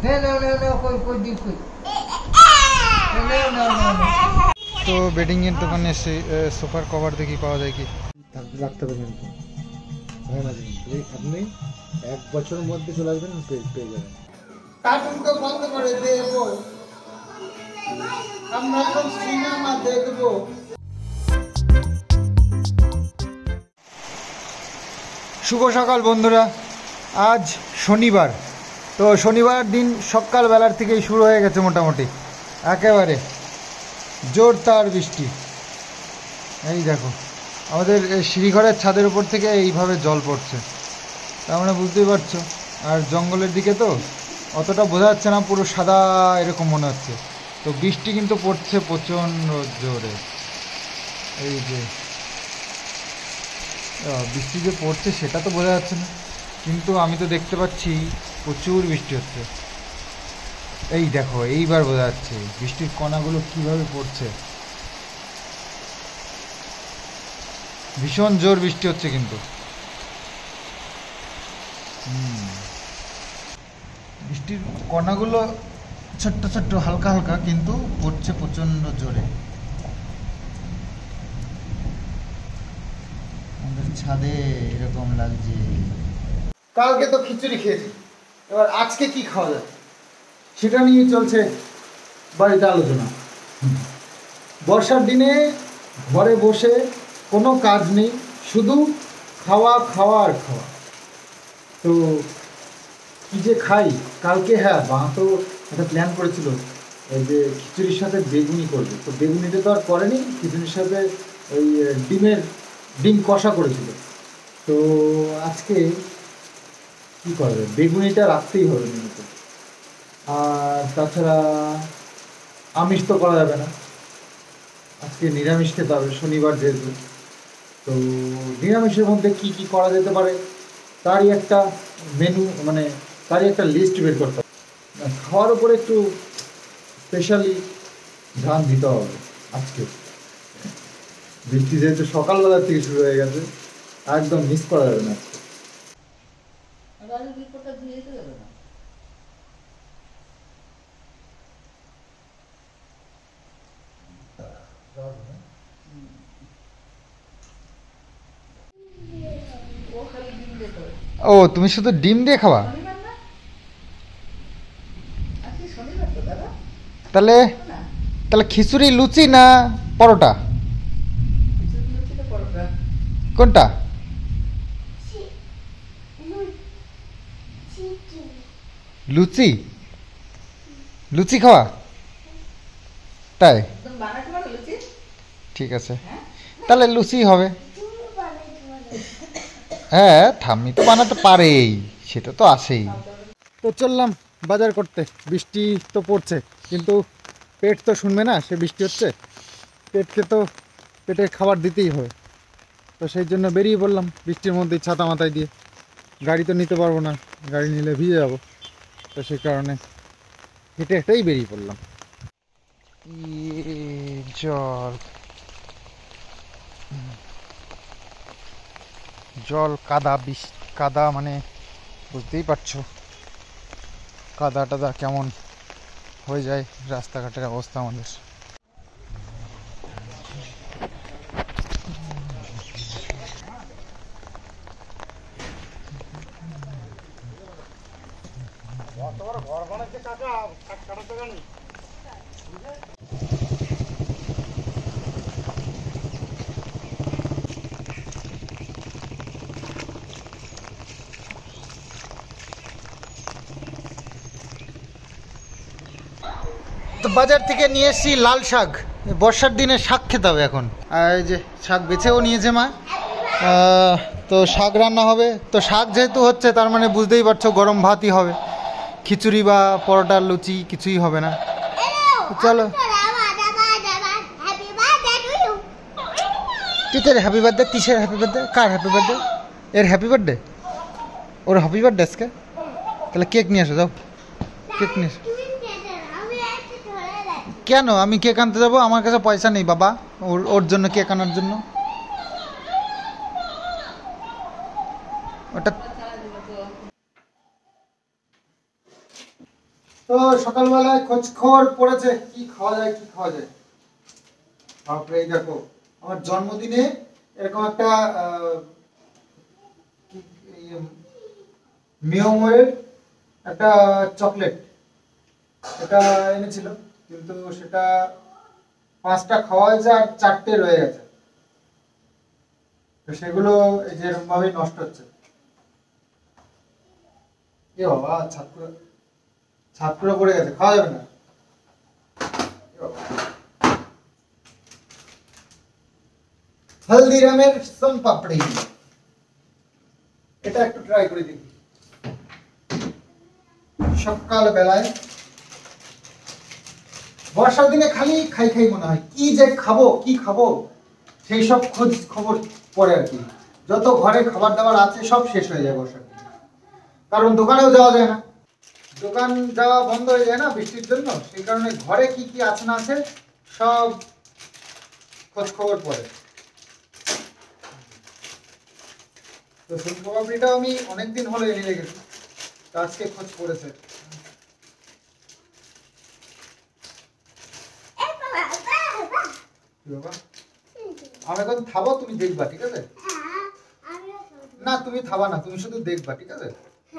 তো বেডিং এর দোকানে এসে সোফার কভার দেখি পাওয়া যায় কি রাখতে হবে কিন্তু হয় না কিন্তু আপনি 1 বছরের মধ্যে চলে আসবেন পেয়ে যাবেন। কার্টুন তো বন্ধ করে দেব, আমরা এখন সিনেমা দেখবো। শুভ সকাল বন্ধুরা, আজ শনিবার। তো শনিবার দিন সকালবেলার থেকেই শুরু হয়ে গেছে মোটামুটি একেবারে জোরদার বৃষ্টি। এই দেখো আমাদের সিঁড়িঘরের ছাদের উপর থেকে এইভাবে জল পড়ছে, তার মানে বুঝতেই পারছো। আর জঙ্গলের দিকে তো অতটা বোঝা যাচ্ছে না, পুরো সাদা এরকম মনে হচ্ছে। তো বৃষ্টি কিন্তু পড়ছে প্রচণ্ড জোরে। এই যে বৃষ্টি যে পড়ছে সেটা তো বোঝা যাচ্ছে না, কিন্তু আমি তো দেখতে পাচ্ছি প্রচুর বৃষ্টি হচ্ছে। এই দেখো এইবার বোঝা যাচ্ছে বৃষ্টির কণাগুলো কিভাবে পড়ছে। ভীষণ জোর বৃষ্টি হচ্ছে কিন্তু বৃষ্টির কণাগুলো ছোট্ট ছোট্ট হালকা হালকা কিন্তু পড়ছে প্রচণ্ড জোরে। আমাদের ছাদে এরকম লাগছে। কালকে তো খিচুড়ি খেয়েছি, এবার আজকে কি খাওয়া যায় সেটা নিয়ে চলছে বাড়িতে আলোচনা। বর্ষার দিনে ঘরে বসে কোনো কাজ নেই, শুধু খাওয়া খাওয়া আর খাওয়া। তো কী যে খাই কালকে, হ্যাঁ মা তো একটা প্ল্যান করেছিল এই যে খিচুড়ির সাথে বেগুনি করবে, তো বেগুনিটা তো আর করেনি, খিচুড়ির সাথে ওই ডিম কষা করেছিল। তো আজকে কী করবে, বেগুনিটা রাখতেই হবে মেনুতে। আর তাছাড়া আমিষ তো করা যাবে না, আজকে নিরামিষ খেতে হবে শনিবার যেহেতু। তো নিরামিষের মধ্যে কি কি করা যেতে পারে তারই একটা মেনু, মানে তারই একটা লিস্ট বের করতে হবে। খাওয়ার উপরে একটু স্পেশালি ধ্যান দিতে হবে আজকে। বৃষ্টি যেহেতু সকালবেলা থেকে শুরু হয়ে গেছে, একদম মিস করা যাবে না আজকে। ও তুমি শুধু ডিম দিয়ে খাওয়া? তাহলে তাহলে খিচুড়ি লুচি না পরোটা, কোনটা? লুচি, লুচি খাওয়া? তাই ঠিক আছে, তাহলে লুচি হবে। হ্যাঁ ঠাম্মি তো বানাতে পারেই, সেটা তো আসেই। তো চললাম বাজার করতে, বৃষ্টি তো পড়ছে কিন্তু পেট তো শুনবে না, সে বৃষ্টি হচ্ছে, পেটকে তো পেটে খাবার দিতেই হবে। তো সেই জন্য বেরিয়ে পড়লাম বৃষ্টির মধ্যেই ছাতা মাথায় দিয়ে। গাড়ি তো নিতে পারবো না, গাড়ি নিলে ভিজে যাবো, তো সেই কারণে হেঁটে হেঁটেই বেরিয়ে পড়লাম। জল জল কাদা, কাদা মানে বুঝতেই পারছো কাদা টাদা কেমন হয়ে যায় রাস্তাঘাটের অবস্থা আমাদের। তো বাজার থেকে নিয়ে এসেছি লাল শাক, বর্ষার দিনে শাক খেতে হবে এখন। আর এই যে শাক বেছেও নিয়েছে মা, তো শাক রান্না হবে। তো শাক যেহেতু হচ্ছে তার মানে বুঝতেই পারছো গরম ভাতই হবে, খিচুড়ি বা পরোটা লুচি কিছুই হবে না। চলো টিচার হ্যাপি বার্থডে, কিসের হ্যাপি বার্থডে, কার হ্যাপি বার্থডে? এর হ্যাপি বার্থডে, ওর হ্যাপি বার্থডে আজকে। তাহলে কেক নিয়ে আসো, যাও কেক নিয়ে এসো। কেন আমি কেক আনতে যাবো? আমার কাছে পয়সা নেই বাবা ওর জন্য কেক আনার জন্য। ওটা তো সকালবেলায় খোঁজ খবর পড়েছে কি খাওয়া যায় কি খাওয়া যায়। বাপরে এই দেখো আমার জন্মদিনে এরকম একটা মিয়ময়ের একটা চকলেট এটা এনেছিল, কিন্তু সেটা 5টা খাওয়া হয়েছে আর 4টে রয়ে গেছে। তো সেগুলো এই যে এরকম ভাবেই নষ্ট হচ্ছে। এ বাবা ছাতকুড়া পড়ে গেছে, খাওয়া যাবে না। হলদিরামের সোন পাপড়ি, এটা একটু ট্রাই করে দেখি। সকাল বেলায় বর্ষার দিনে খালি খাই খাই মনে হয়, কি যে খাবো কি খাবো সেই সব খোঁজ খবর পড়ে আর কি। যত ঘরে খাবার দাবার আছে সব শেষ হয়ে যায় বর্ষার দিনে, কারণ দোকানেও যাওয়া যায় না, দোকান যাওয়া বন্ধ হয়ে যায় না বৃষ্টির জন্য। সেই কারণে ঘরে কি কি আছে না আছে সব খোঁজ খবর পড়ে। তো সোন পাপড়িটা আমি অনেকদিন হলো এনে রেখেছি, তো আজকে খোঁজ পড়েছে। আমি এখন থাবো, তুমি দেখবা, ঠিক আছে? না তুমি থাবা না, তুমি শুধু দেখবা, ঠিক আছে?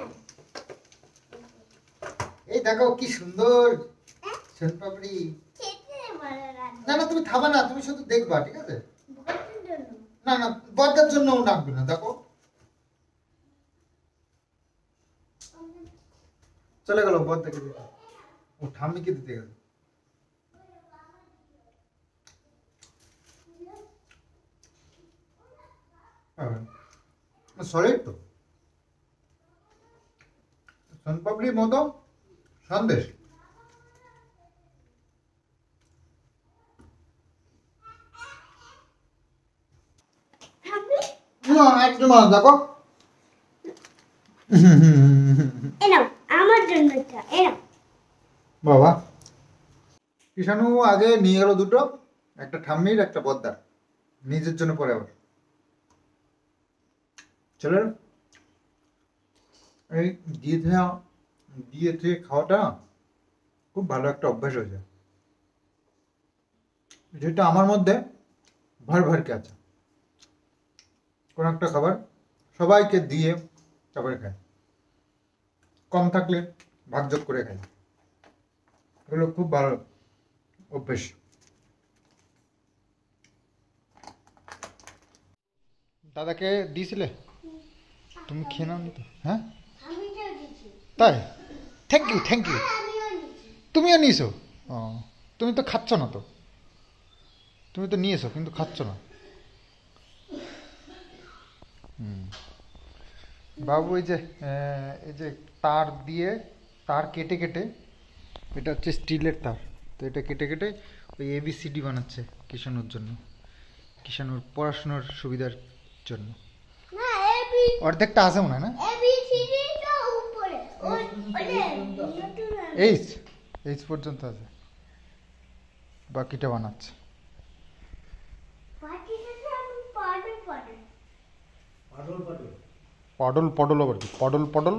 এই দেখো কি সুন্দর সোন পাপড়ি। না না তুমি থাবা না, তুমি শুধু দেখবা, ঠিক আছে? না না বর্দার জন্য রাখবে না, দেখো চলে গেল বর্দাকে দিতে, ও ঠাম্মিকে দিতে গেল। সলিড তো সোন পাপড়ির মতো সন্দেশ। একদম দেখো আমার জন্য বাবা কিষাণু আগে নিয়ে গেল দুটো, একটা ঠাম্মির একটা বদ্দার, নিজের জন্য পরে আবার চলো। এই দিয়ে খাওয়াটা খুব ভালো একটা অভ্যাস হয়েছে, যেটা আমার মধ্যে ভরকে আছে। কোন একটা খাবার সবাইকে দিয়ে তারপরে খায়, কম থাকলে ভাগযোগ করে খায়, এগুলো খুব ভালো অভ্যেস। দাদাকে দিয়েছিলে তুমি, খেয়ে নাও নি তো? হ্যাঁ তাই, থ্যাংক ইউ থ্যাংক ইউ। তুমিও নিয়েছো? ও তুমি তো খাচ্ছ না, তো তুমি তো নিয়েছো কিন্তু খাচ্ছ না। বাবু এই যে তার কেটে কেটে, এটা হচ্ছে স্টিলের তার, তো এটা কেটে কেটে ওই ABCD বানাচ্ছে কিষাণুর জন্য, কিষাণুর পড়াশোনার সুবিধার জন্য। অর্ধেকটা আছে মনে হয় না? এইচ পর্যন্ত আছে, বাকিটা বানাচ্ছে। পডল আবার কি? পডল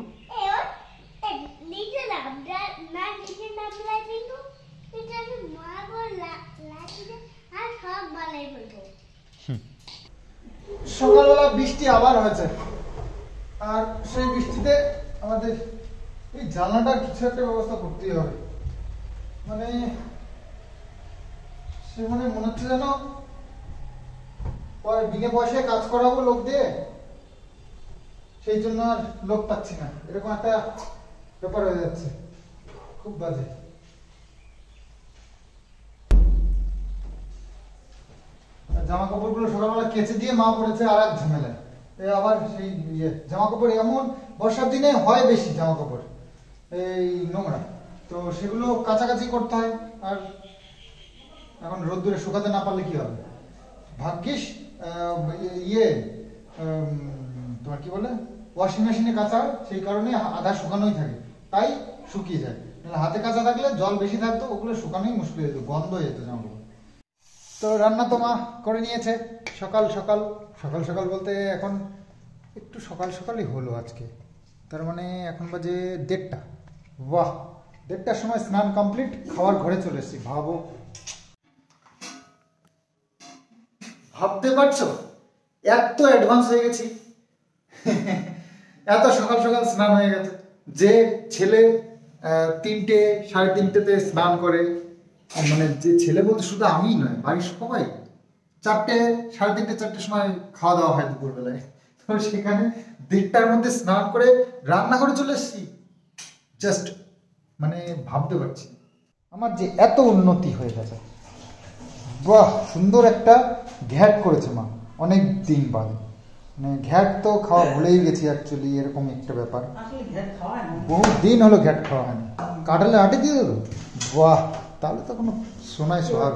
সকালবেলা বৃষ্টি আবার হয়েছে, আর সেই বৃষ্টিতে আমাদের এই জানলাটার কিছু একটা ব্যবস্থা করতেই হবে। মানে সে মনে হচ্ছে যেন বিনা পয়সায় কাজ করাবো লোক দিয়ে, সেই জন্য আর লোক পাচ্ছি না, এরকম একটা ব্যাপার হয়ে যাচ্ছে, খুব বাজে। জামা কাপড়গুলো সকালবেলা কেচে দিয়ে মা পড়েছে আর এক ঝামেলায়। আবার সেই জামা কাপড় এমন বর্ষার দিনে হয় বেশি জামা কাপড় এই নোংরা, তো সেগুলো কাছাকাছি করতে হয়, আর এখন রোদ্দুরে শুকাতে না পারলে কি হবে। ভাগ্যিস তোমার কি বলে ওয়াশিং মেশিনে কাঁচা, সেই কারণে আধা শুকানোই থাকে, তাই শুকিয়ে যায়। হাতে কাঁচা থাকলে জল বেশি থাকতো, ওগুলো শুকানোই মুশকিল হয়ে যেত, গন্ধ হয়ে যেত জামা কাপড়। তো রান্না তো মা করে নিয়েছে সকাল সকাল বলতে এখন একটু সকালই হলো আজকে, তার মানে এখন বাজে 1:30। বাহ 1:30টার সময় স্নান কমপ্লিট, খাওয়ার ঘরে চলে এসেছি। ভাবতে পারছো এত অ্যাডভান্স হয়ে গেছি। এত সকাল সকাল স্নান হয়ে গেছে। যে ছেলে 3টে 3:30তে স্নান করে, মানে যে ছেলে বলতে শুধু আমিই নয়, বাড়ির সবাই 4টে 3:30 4টের সময় খাওয়া দাওয়া হয় দুপুরবেলায়। তো সেখানে 1:30টার মধ্যে স্নান করে রান্না করে চলে এসেছি। জাস্ট মানে ভাবতে পারছি আমার যে এত উন্নতি হয়ে গেছে। বাহ, সুন্দর একটা ঘ্যাট করেছে মা অনেক দিন বাদে। মানে ঘ্যাট তো খাওয়া ভুলেই গেছি অ্যাকচুয়ালি, এরকম একটা ব্যাপার। বহু দিন হলো ঘ্যাট খাওয়া হয়নি। কাঁঠালে আটে দিয়ে দেবো, বাহ, তাহলে তো কোনো সোনায় সোহাগ।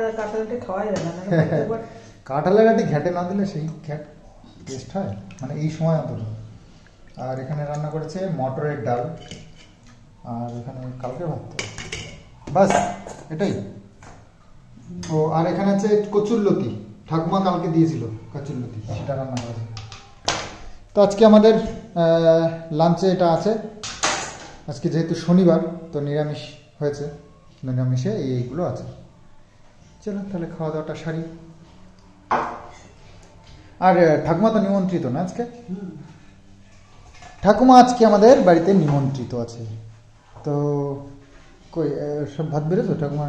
কাঁঠালের আটে ঘ্যাটে না দিলে সেই ঘ্যাট টেস্ট হয়, মানে এই সময় অন্তত। আর এখানে রান্না করেছে মটরের ডাল, আর এখানে কালকে ভাত, বাস এটাই। ও আর এখানে আছে কচুরলতি, ঠাকুমা কালকে দিয়েছিল কচুরলতি, সেটা রান্না করেছে। তো আজকে আমাদের লাঞ্চে এটা আছে। আজকে যেহেতু শনিবার তো নিরামিষ হয়েছে, নিরামিষে এইগুলো আছে। চলো তাহলে খাওয়া দাওয়াটা সারি। আর ঠাকুমা তো নিমন্ত্রিত না আজকে, ঠাকুমা আজকে আমাদের বাড়িতে নিমন্ত্রিত আছে। তো কই সব ভাত বেড়েছো ঠাকুমা?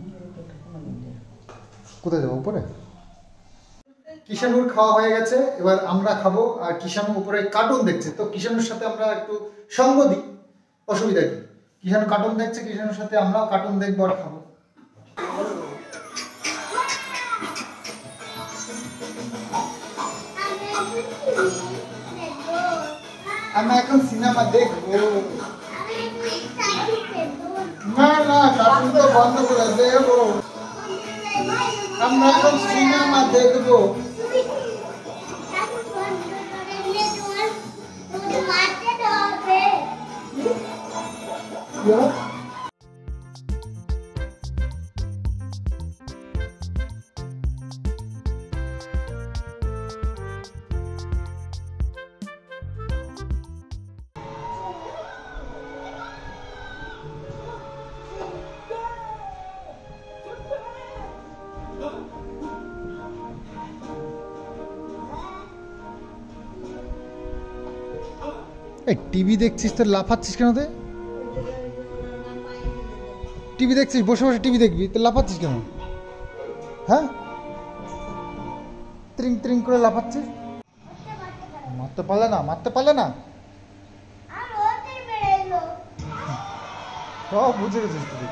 কোথায় যাবো? উপরে। কিষানুর খাওয়া হয়ে গেছে, এবার আমরা খাবো। আর কিষানু উপরে কার্টুন দেখছে, তো কিষানুর সাথে আমরা একটু সঙ্গ দিই, অসুবিধা কি? কিষানু কার্টুন দেখছে, কিষানুর সাথে আমরাও কার্টুন দেখবো আর খাবো। আমরা এখন সিনেমা দেখবো। না না, কার্টুন তো বন্ধ করে দেবো, আমরা এখন সিনেমা দেখবো। টিভি দেখছিস তো লাফাচ্ছিস কেন? টিভি দেখছিস, বসে বসে টিভি দেখবি তো লাফাচ্ছিস কেন? হ্যাঁ, ত্রিং ত্রিং করে লাফাচ্ছিস। মারতে পারলে না, মারতে পারলে না, সব বুঝে গেছিস তুই।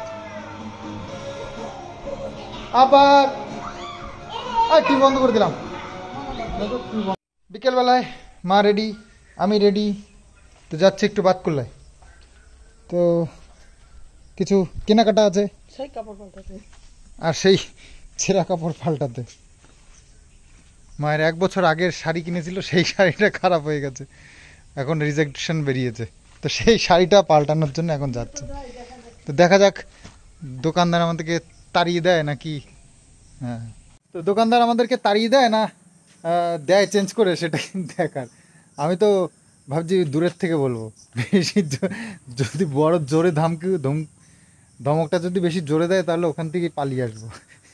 আবার টিভি বন্ধ করে দিলাম। বিকেলবেলায় মা রেডি, আমি রেডি, তো যাচ্ছে একটু বাতকুল্লায়। তো কিছু কেনাকাটা আছে, সেই কাপড় পাল্টাতে, আর সেই ছেঁড়া কাপড় পাল্টাতে। মায়ের 1 বছর আগের শাড়ি কিনেছিল, সেই শাড়িটা খারাপ হয়ে গেছে, এখন রিজেকশন বেরিয়েছে, তো সেই শাড়িটা পাল্টানোর জন্য এখন যাচ্ছে। তো দেখা যাক দোকানদার আমাদেরকে তাড়িয়ে দেয় নাকি। হ্যাঁ, তো দোকানদার আমাদেরকে তাড়িয়ে দেয় না দেয় চেঞ্জ করে, সেটা দেখার। আমি তো ভাবছি দূরের থেকে বলবো, বেশি যদি বড় জোরে ধমকটা যদি বেশি জোরে দেয় তাহলে ওখান থেকে পালিয়ে আসবো।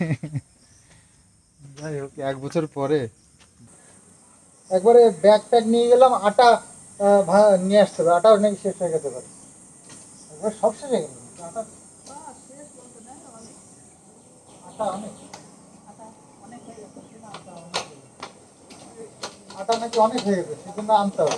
যাই হোক, 1 বছর পরে একবারে ব্যাগ ট্যাগ নিয়ে গেলাম, আটা নিয়ে আসতে হবে, আটাও নাকি শেষ হয়ে যেতে পারে, একবার সব শেষ হয়ে গেল। আটা নাকি অনেক হয়ে গেছে, সেজন্য আনতে হবে।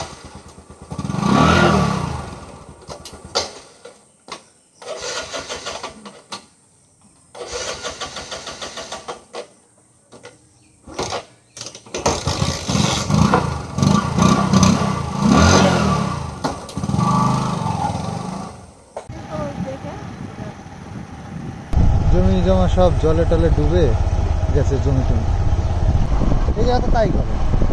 জমি জমা সব জলে টলে ডুবে গেছে, জমি টমি এই জায়গাতে তাই করে।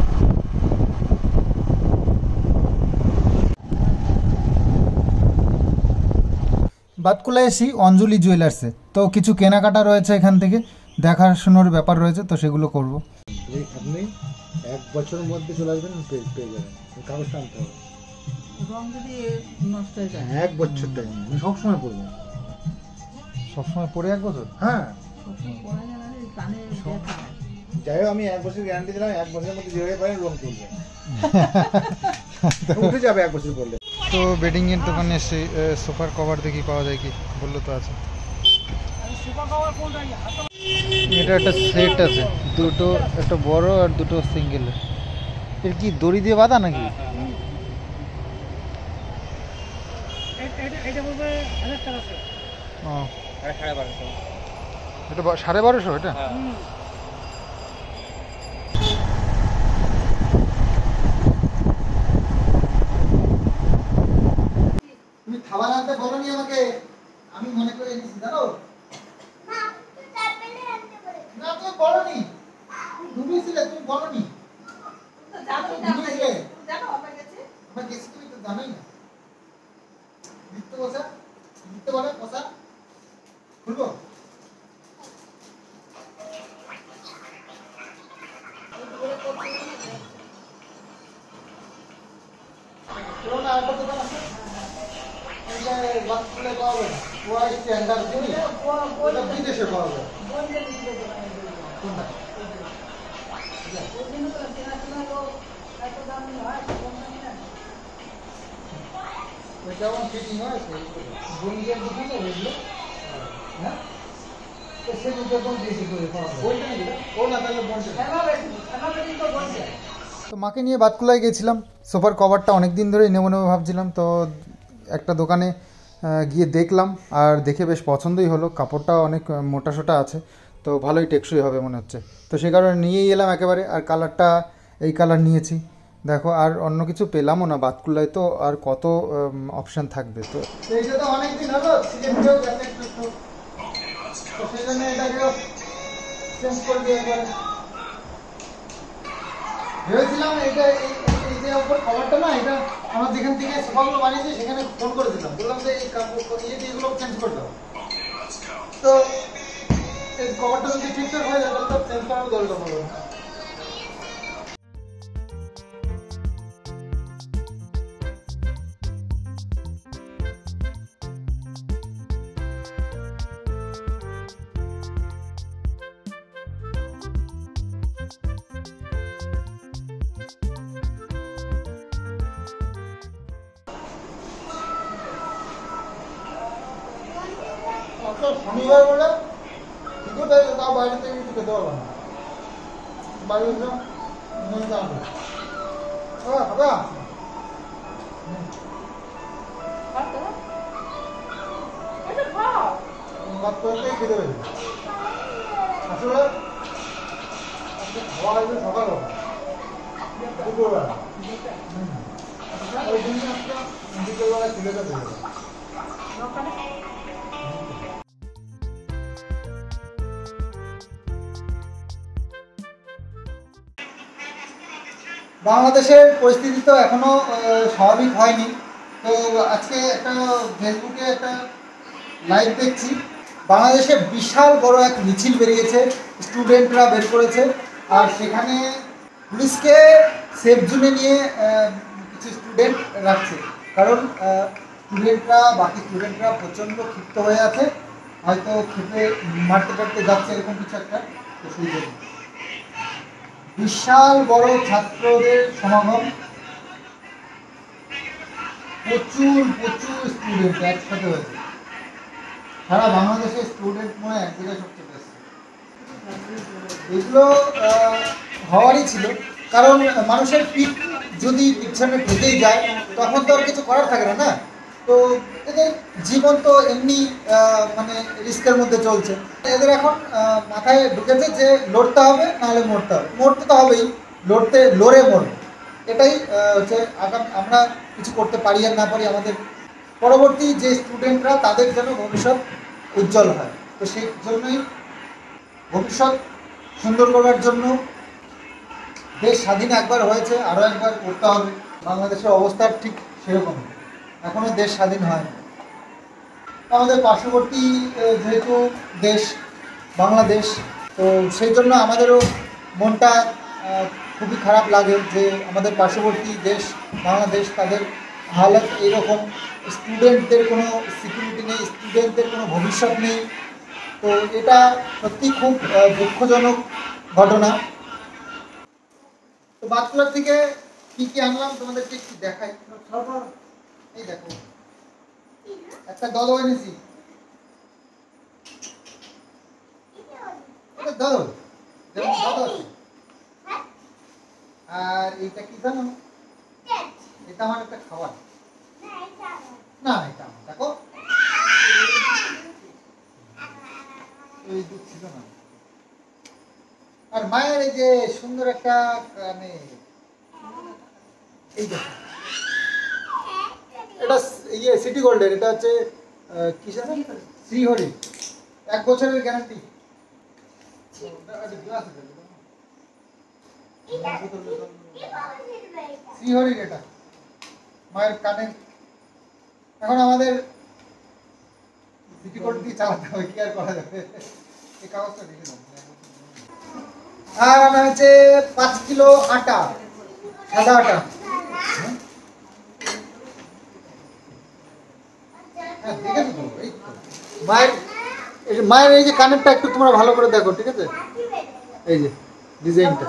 বাতকুলায় এসি অঞ্জলি জুয়েলার্সে, তো কিছু কেনাকাটা রয়েছে, এখান থেকে দেখাশোনার ব্যাপার রয়েছে, তো সেগুলো করবো। আপনি 1 বছরের মধ্যে চলে আসবেন, পেয়ে যাবেন, কাগজটা আনতে হবে। রং যদি নষ্ট হয়ে যায় 1 বছর টাইম আমি সবসময় পরবো। সবসময় পরে 1 বছর? হ্যাঁ সবসময় পরা যায় না, কানে ব্যথা। যাই হোক, আমি 1 বছর গ্যারান্টি দিলাম, 1 বছরের মধ্যে যেভাবে পারেন রং তুলবে, উঠে যাবে 1 বছর পরলে। তো বেডিং এর দোকানে এসে সোফার কভার দেখি পাওয়া যায় কি, বললো তো আছে। এটা একটা সেট আছে, দুটো, একটা বড় আর দুটো সিঙ্গেল। এর কি দড়ি দিয়ে বাঁধা নাকি? ও, এটা 1250 এটা? তুমি খাবার আনতে বলোনি আমাকে, আমি মনে করে এনেছি জানো। না তুমি বলোনি, ঘুমিয়েছিলে, তুমি বলোনি। ঘুমিয়েছিলে? আমার গেছি, তুমি তো জানোই না। দিতে বসা, দিতে বলে বসা, খুলবো? পুরোনো আরেকটা দোকান আছে, বাথরুমে পাওয়া যায়, ওয়াই স্ট্যান্ডার্ড জিনিস, ওটা বিদেশে পাওয়া যায়। কোনটা? ওই কেমন ফিটিং হয়? বঙ্গিয়ার দোকানে ওইগুলো, হ্যাঁ, তো সেগুলো তখন বেশি করে পাওয়া যায়। ওইটা নাকি? ও না, তাহলে বলছে তো মাকে নিয়ে বাতকুলায় গেছিলাম। সোফার কভারটা অনেক দিন ধরেই নেবো নেবো ভাবছিলাম, তো একটা দোকানে গিয়ে দেখলাম, আর দেখে বেশ পছন্দই হলো। কাপড়টা অনেক মোটা সোটা আছে, তো ভালোই টেকসই হবে মনে হচ্ছে। তো সে কারণে নিয়েই এলাম একেবারে। আর কালারটা এই কালার নিয়েছি। দেখো, আর অন্য কিছু পেলামও না বাতকুলায়, তো আর কত অপশান থাকবে। তো এইটা তো অনেক দিন হলো, সিজনটাও গেছে একটু, তো সেই জন্য এটাকেও চেঞ্জ করে দিয়ে একবারে ভেবেছিলাম। এটা এই যে উপর কভারটা না, এটা আমার যেখান থেকে সোফাগুলো বানিয়েছি সেখানে ফোন করেছিলাম, বললাম যে এই কাপড় এগুলো চেঞ্জ করে দাও। তো এই কভারটা যদি ঠিকঠাক হয়ে যায় তাহলে তো চেঞ্জ করার দরকার পড়বে না। শনিবার বলে শুধু তাও বাইরে থেকে কিছু খেতে পারবো না, বাড়ি এসে নিয়ে আসবো। খাবা ভাত করতেই খেতে পেরেছি। আসলে আজকে খাওয়া হয়েছে সকালবেলা, দুপুরবেলা, ওই জন্য একটা বিকেলবেলা ছেলেটা দেবে। বাংলাদেশের পরিস্থিতি তো এখনো স্বাভাবিক হয়নি। তো আজকে একটা ফেসবুকে একটা লাইভ দেখছি, বাংলাদেশে বিশাল বড় এক মিছিল বেরিয়েছে, স্টুডেন্টরা বের করেছে। আর সেখানে পুলিশকে সেফ জোনে নিয়ে কিছু স্টুডেন্ট রাখছে, কারণ বাকি স্টুডেন্টরা প্রচণ্ড ক্ষিপ্ত হয়ে আছে, হয়তো খেপে মারতে টারতে যাচ্ছে, এরকম কিছু একটা। তো সেই জন্য বিশাল বড় ছাত্রদের সমাগম, প্রচুর স্টুডেন্ট একসাথে হয়েছে। সারা বাংলাদেশের স্টুডেন্ট মনে এক জায়গায় সবচেয়ে বেশি। এগুলো হওয়ারই ছিল, কারণ মানুষের পিঠ যদি পিছনে ঢেকেই যায় তখন তো আর কিছু করার থাকে না। তো এদের জীবন তো এমনি মানে রিস্কের মধ্যে চলছে। এদের এখন মাথায় ঢুকেছে যে লড়তে হবে, নাহলে মরতে হবে। মরতে তো হবেই, লড়ে মরবে। এটাই হচ্ছে আমরা কিছু করতে পারি আর না পারি, আমাদের পরবর্তী যে স্টুডেন্টরা তাদের যেন ভবিষ্যৎ উজ্জ্বল হয়। তো সেই জন্যই ভবিষ্যৎ সুন্দর করার জন্য দেশ স্বাধীন একবার হয়েছে, আরও একবার করতে হবে। বাংলাদেশের অবস্থা ঠিক সেরকম, এখনও দেশ স্বাধীন হয়নি। আমাদের পার্শ্ববর্তী যেহেতু দেশ বাংলাদেশ, তো সেই জন্য আমাদেরও মনটা খুবই খারাপ লাগে যে আমাদের পার্শ্ববর্তী দেশ বাংলাদেশ তাদের হালত এরকম, স্টুডেন্টদের কোনো সিকিউরিটি নেই, স্টুডেন্টদের কোনো ভবিষ্যৎ নেই। তো এটা সত্যি খুব দুঃখজনক ঘটনা। তো বাচ্চার থেকে কি কি আনলাম তোমাদেরকে একটু দেখাই। এই দেখো একটা দল এনেছি, দল যেমন দল আছে। আর এইটা কি জানো, এটা আমার একটা খাবার না, এটা আমার দেখো এই দুধ ছিল না। আর মায়ের এই যে সুন্দর একটা মানে এই দেখো এটা ইয়ে সিটি গোল্ডের, এটা হচ্ছে কি জানো শ্রীহরি, 1 বছরের গ্যারান্টি। শ্রীহরির এটা মায়ের কানে। এখন আমাদের সিটি গোল্ড দিয়ে চালাতে হবে, কি আর করা যাবে। এই কাগজটা দেখে দাও। আর আনা হচ্ছে 5 কিলো আটা, সাদা আটা। হ্যাঁ দেখেছো তো, এই তো মায়ের এই যে কানেরটা একটু তোমরা ভালো করে দেখো, ঠিক আছে? এই যে ডিজাইনটা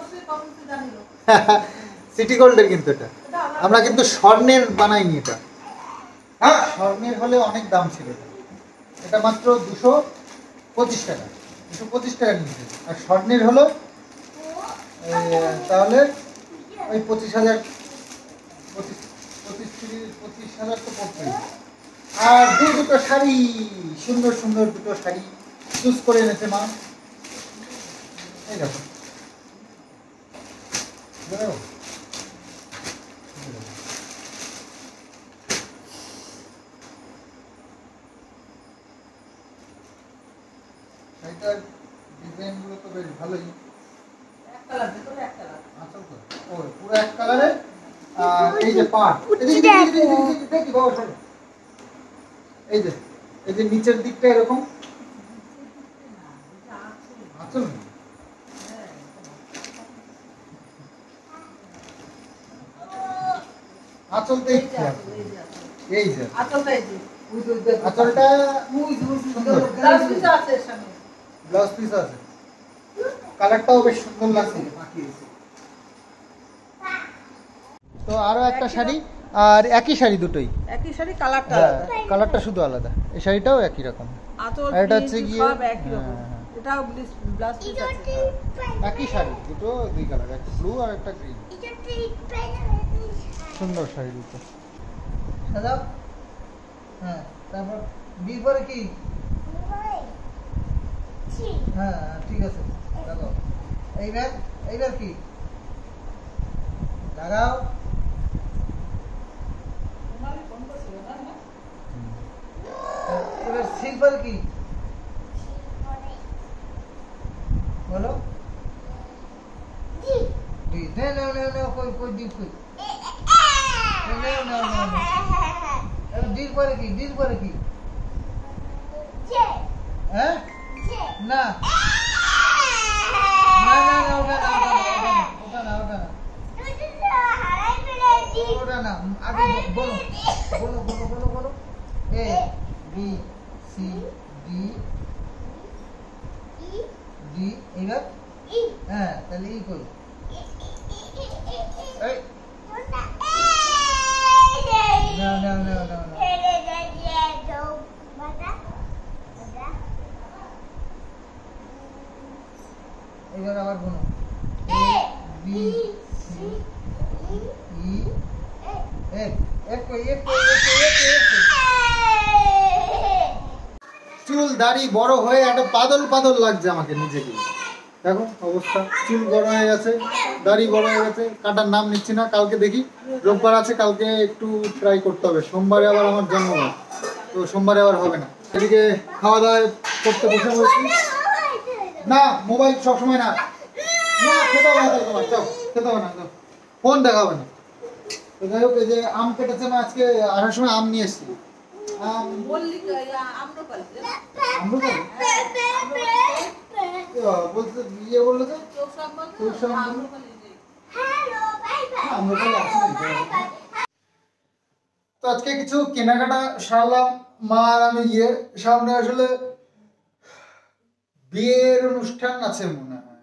সিটি গোল্ডের, কিন্তু এটা আমরা কিন্তু স্বর্ণের বানাইনি। এটা হ্যাঁ স্বর্ণের হলে অনেক দাম ছিল। এটা মাত্র 225 টাকা, 225 টাকা নিয়েছে। আর স্বর্ণের হলো তাহলে ওই 25,000, 25,000 তো পড়বে। আর দুটো শাড়ি, সুন্দর সুন্দর দুটো শাড়ি চুজ করে এনেছে মা। এই দেখো শাড়িটার ডিজাইনগুলো তো বেশ ভালোই, পুরো এক কালারে। আর এই যে পাট, এই যে নিচের দিকটা এরকম আঁচল, আঁচলটা এই যে আঁচলটা ব্লাউজ পিস আছে, কালারটাও বেশ সুন্দর লাগছে। তো আরো একটা শাড়ি, আর একই শাড়ি দুটোই একই শাড়ি, কালারটা কালারটা শুধু আলাদা। এই শাড়িটাও একই রকম, আঁচল আর এটা হচ্ছে গিয়ে সব একই রকম। এটাও ব্লাউজ পিস আছে, একই শাড়ি দুটো, 2 কালার, একটা ব্লু আর একটা গ্রিন। সুন্দর শাড়ি দুটো। সাজাও। হ্যাঁ তারপর বিয়ের পরে কি? হ্যাঁ ঠিক আছে দেখো। এইবার কি লাগাও? এবার সিলভার কি বলো? ডিল পরে কি? ডিল পরে কি? হ্যাঁ না না না না, ওটা না, ওটা না, ওটা না, ওটা না। আগে বলো বলো বলো বলো বলো। A B C D D, এবার হ্যাঁ তাহলে ই কই? এই না না না না না, এবার আবার বলো। এ বি সি ই এক কই, এক কই, এক কই, এক কই, এক কই। চুল দাড়ি বড় হয়ে একটা পাদল পাদল লাগছে আমাকে নিজেকে। দেখো অবস্থা, চুল বড় হয়ে গেছে, দাড়ি বড় হয়ে গেছে। কাটার নাম নিচ্ছি না, কালকে দেখি, রোববার আছে, কালকে একটু ট্রাই করতে হবে। সোমবারে আবার আমার জন্মদিন, তো সোমবারে আবার হবে না। এদিকে খাওয়া দাওয়া করতে বসে বলছি না, মোবাইল সবসময় না, না খেতে হবে না তোমার, যাও খেতে হবে না, যাও ফোন দেখাবে না। তো যাই হোক, এই যে আম কেটেছে না, আজকে আসার সময় আম নিয়ে এসেছি। আম বলতে ইয়ে বললো যে আম্রপালি আসেনি। তো আজকে কিছু কেনাকাটা সারলাম মা আর আমি গিয়ে। সামনে আসলে বিয়ের অনুষ্ঠান আছে মনে হয়,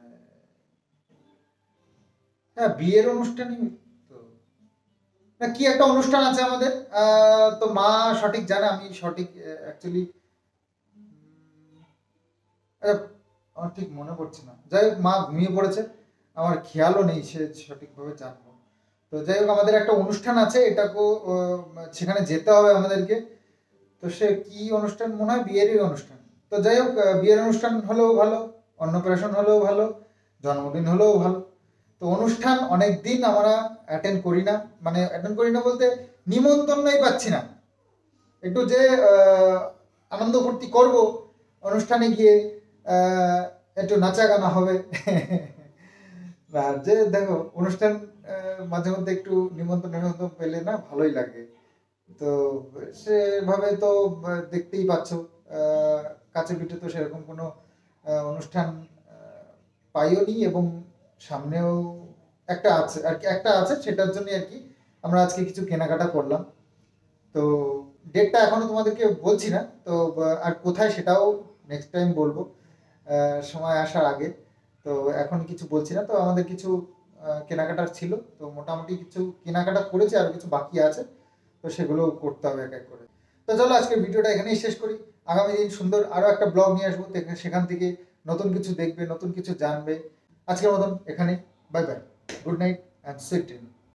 হ্যাঁ বিয়ের অনুষ্ঠানই তো, না কি একটা অনুষ্ঠান আছে আমাদের। তো মা সঠিক জানে, আমি সঠিক অ্যাকচুয়ালি আমার ঠিক মনে পড়ছে না। যাই হোক মা ঘুমিয়ে পড়েছে, আমার খেয়ালও নেই সে সঠিকভাবে জানবো। তো যাই হোক আমাদের একটা অনুষ্ঠান আছে, এটাকেও সেখানে যেতে হবে আমাদেরকে। তো সে কি অনুষ্ঠান, মনে হয় বিয়েরই অনুষ্ঠান। তো যাই হোক বিয়ের অনুষ্ঠান হলেও ভালো, অন্নপ্রাশন হলেও ভালো, জন্মদিন হলেও ভালো। তো অনুষ্ঠান অনেক দিন আমরা অ্যাটেন্ড করি না, মানে অ্যাটেন্ড করি না বলতে নিমন্ত্রণই পাচ্ছি না। একটু যে আনন্দ ফুর্তি করব অনুষ্ঠানে গিয়ে, একটু নাচা গানা হবে আর যে দেখো অনুষ্ঠান মাঝে মধ্যে একটু নিমন্ত্রণ পেলে না ভালোই লাগে। তো সেভাবে তো দেখতেই পাচ্ছ কাছে পিঠে তো সেরকম কোনো অনুষ্ঠান পাইও নি, এবং সামনেও একটা আছে আর কি, একটা আছে সেটার জন্য আর কি আমরা আজকে কিছু কেনাকাটা করলাম। তো ডেটটা এখনো তোমাদেরকে বলছি না, তো আর কোথায় সেটাও নেক্সট টাইম বলবো সময় আসার আগে। তো এখন কিছু বলছি না। তো আমাদের কিছু কেনাকাটার ছিল, তো মোটামুটি কিছু কেনাকাটা করেছি, আর কিছু বাকি আছে, তো সেগুলো করতে হবে এক এক করে। তো চলো আজকের ভিডিওটা এখানেই শেষ করি। আগামী দিন সুন্দর আরো একটা ব্লগ নিয়ে আসবো, সেখান থেকে নতুন কিছু দেখবে, নতুন কিছু জানবে। আজকের মতন এখানে, bye bye, good night and sweet dream.